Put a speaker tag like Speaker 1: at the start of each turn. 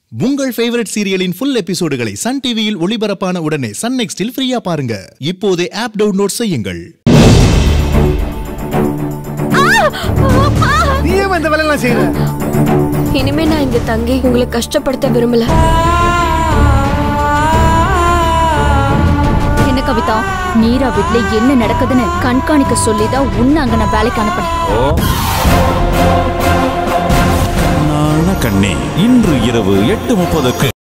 Speaker 1: உங்கள் ஃபேவரட் சீரியலின் ஃபுல் எபிசோடுகளை சன் டிவியில் ஒளிபரப்பான உடனே சன் நெக்ஸ்டில் ஃப்ரீயா பாருங்க. இப்போதே ஆப் டவுன்லோட் செய்யுங்கள்.
Speaker 2: நீயே இந்த வேலையெல்லாம் செய்யற.
Speaker 3: இனிமே நான் இங்க தங்கி உங்களை கஷ்டப்படுத்த விரும்பல.
Speaker 4: என்ன கவிதா, மீரா வீட்ல என்ன நடக்குதுன்னு கண்காணிக்க சொல்லிதான் உன்னை அங்க நான் வேலைக்கு அனுப்பினேன்.
Speaker 5: கண்ணான கண்ணே, இன்று இரவு 8:30க்கு.